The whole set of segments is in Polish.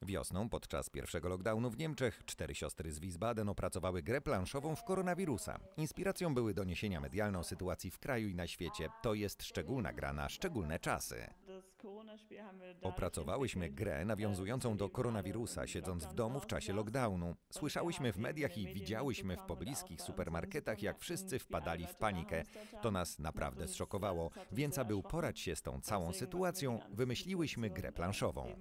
Wiosną, podczas pierwszego lockdownu w Niemczech, 4 siostry z Wiesbaden opracowały grę planszową w koronawirusa. Inspiracją były doniesienia medialne o sytuacji w kraju i na świecie. To jest szczególna gra na szczególne czasy. Opracowałyśmy grę nawiązującą do koronawirusa, siedząc w domu w czasie lockdownu. Słyszałyśmy w mediach i widziałyśmy w pobliskich supermarketach, jak wszyscy wpadali w panikę. To nas naprawdę zszokowało, więc aby uporać się z tą całą sytuacją, wymyśliłyśmy grę planszową.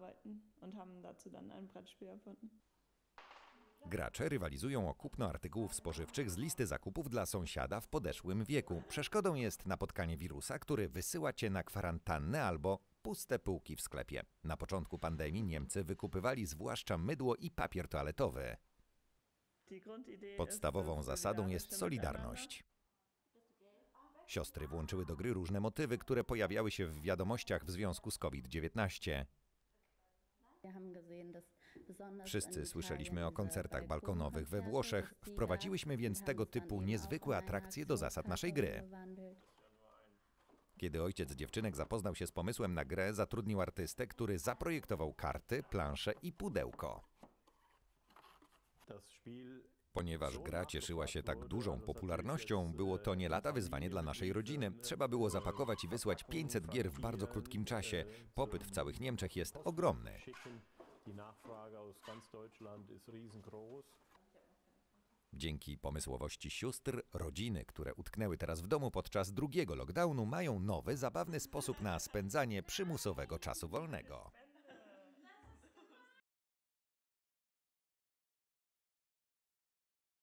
Gracze rywalizują o kupno artykułów spożywczych z listy zakupów dla sąsiada w podeszłym wieku. Przeszkodą jest napotkanie wirusa, który wysyła cię na kwarantannę albo puste półki w sklepie. Na początku pandemii Niemcy wykupywali zwłaszcza mydło i papier toaletowy. Podstawową zasadą jest solidarność. Siostry włączyły do gry różne motywy, które pojawiały się w wiadomościach w związku z COVID-19. Wszyscy słyszeliśmy o koncertach balkonowych we Włoszech, wprowadziłyśmy więc tego typu niezwykłe atrakcje do zasad naszej gry. Kiedy ojciec dziewczynek zapoznał się z pomysłem na grę, zatrudnił artystę, który zaprojektował karty, plansze i pudełko. Ponieważ gra cieszyła się tak dużą popularnością, było to nie lada wyzwanie dla naszej rodziny. Trzeba było zapakować i wysłać 500 gier w bardzo krótkim czasie. Popyt w całych Niemczech jest ogromny. Dzięki pomysłowości sióstr, rodziny, które utknęły teraz w domu podczas drugiego lockdownu, mają nowy, zabawny sposób na spędzanie przymusowego czasu wolnego.